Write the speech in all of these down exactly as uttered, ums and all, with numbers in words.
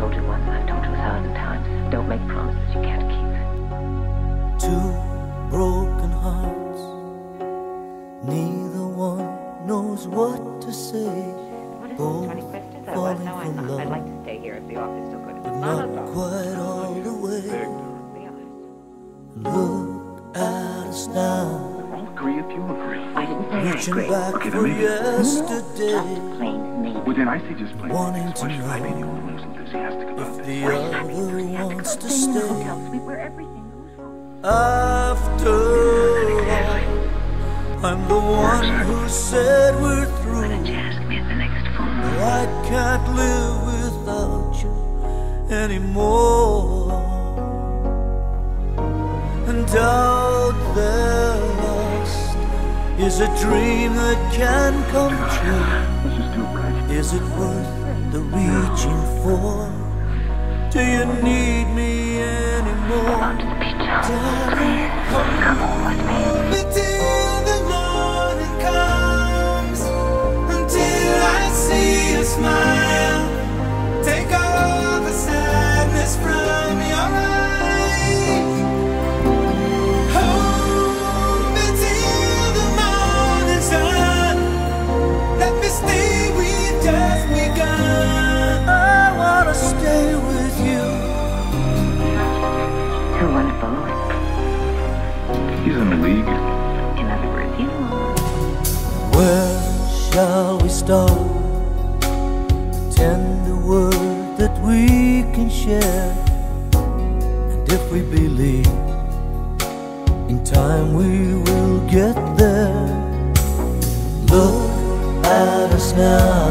told you once, I've told you a thousand times. Don't make promises you can't keep. Two broken hearts, neither one knows what to say. What is Both this, twenty questions? I falling was, no, I'm for not. love, I'd like to stay here if the office is still good. but Not not at all. quite all the way. Be honest. Look at us now, I'll agree if you agree. I didn't say I reaching agree. back Okay, then for maybe. yesterday. Just plain maybe. Well, then I say just plain. Wanting Why to should I be the know only one who's enthusiastic about if this? the Why should I be? other wants to Staying in a stay. hotel suite where everything goes wrong. After all, I'm the one who said we're Why through. don't you ask me at the next phone? I can't live without you anymore. And out there lost is a dream that can come true. Let's just do it right. Is it worth the reaching for? Do you need me anymore? Come to the beach. Darling, Come home with me. hold me till the morning comes, until I see a smile. Take all the sadness from your eyes. Hold me till the morning sun. Let me stay, we've just begun. I wanna stay with you. You're wonderful. He's in the league. In other words, you know. Where shall we start? A tender word that we can share. And if we believe, in time we will get there. Look at us now,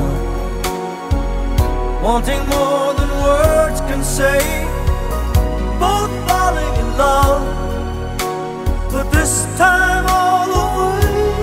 wanting more than words can say. Both falling in love, but this time all the way.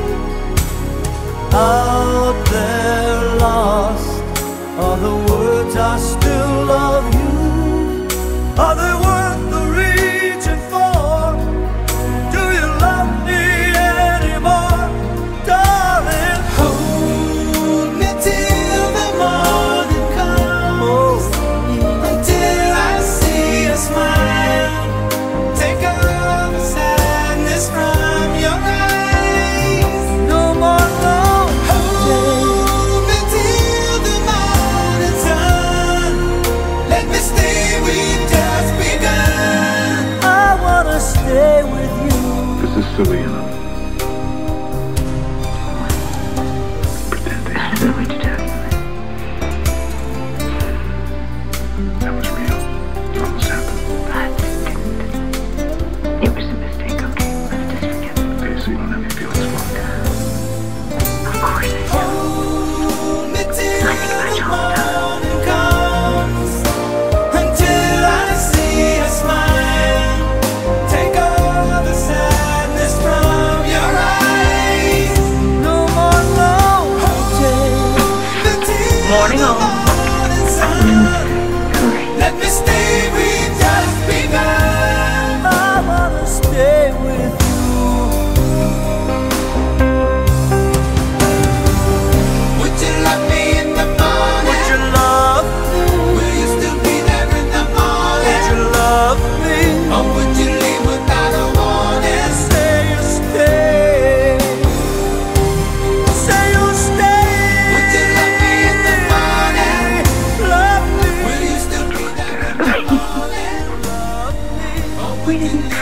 Out there lost are the words I still love you. Are they worth the reaching for? Do you love me anymore? Darling, hold me till the morning comes, until I see a smile. Take all the sadness from your eyes. No more long hold me till the morning sun. Let me stay, we've just begun. I wanna stay with you. This is silly enough. Pretending. I don't know what you're talking about. That was real. It almost happened. But it didn't. It was a mistake, okay? Let's just forget it. Okay, so you don't have any feelings for me. Of course I do. Hold me till I think about you the all the time. morning comes, until I see a smile. Take all the sadness from your eyes. No more long days. Morning on. Morning sun. Let me stay, we've just begun. I wanna stay with you. Would you love me in the morning? Would you love me? Will you still be there in the morning? Would you love me? Or would you leave without a warning? Say you'll stay. Say you'll stay. Would you love me in the morning? Love me. Will you still be there in the morning? Love me. Or We would you didn't